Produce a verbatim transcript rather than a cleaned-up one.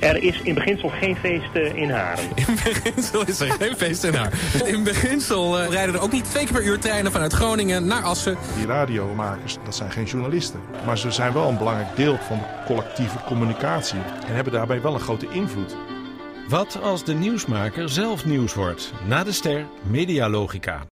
Er is in beginsel geen feest uh, in Haren. In beginsel is er geen feest in Haren. In beginsel uh, rijden er ook niet twee keer per uur treinen vanuit Groningen naar Assen. Die radiomakers, dat zijn geen journalisten. Maar ze zijn wel een belangrijk deel van de collectieve communicatie. En hebben daarbij wel een grote invloed. Wat als de nieuwsmaker zelf nieuws wordt? Na de ster Medialogica.